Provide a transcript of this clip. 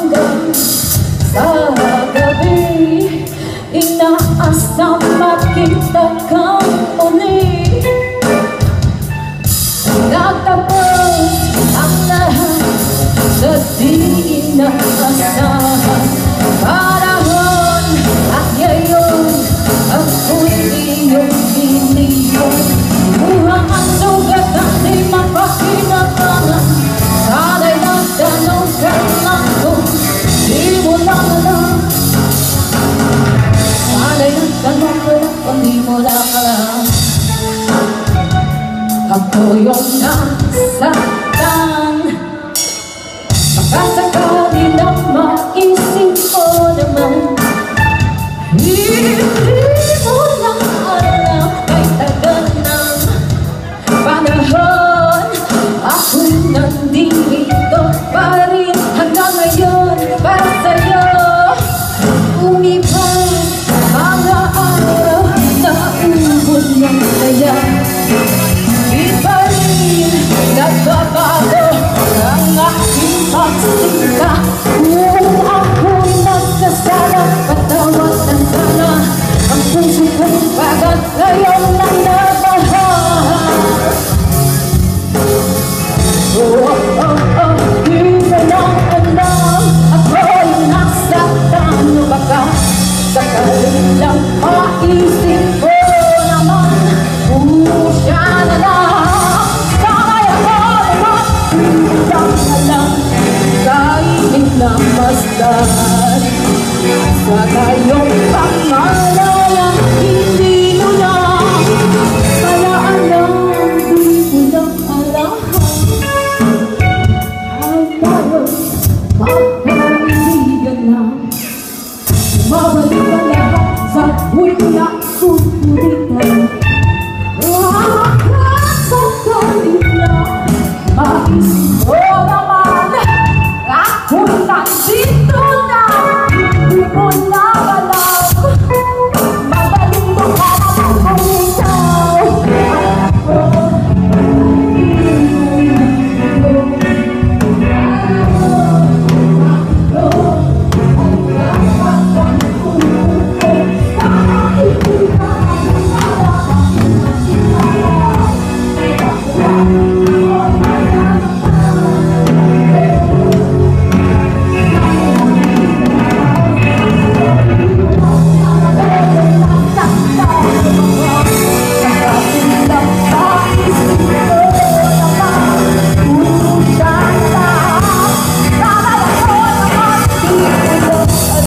hanggang sa gabi. Inaasam makita kang uli. Nagtapos ang lahat sa di inaasahan. Panahon at ngayon ako'y iyong iniwan. Buhang ang sugat at di mapakinabangan. Sana'y nagtanong ka lang kung di mo lang alam. Sana'y nagtanong ka lang kung di mo lang alam. Ako yung nasa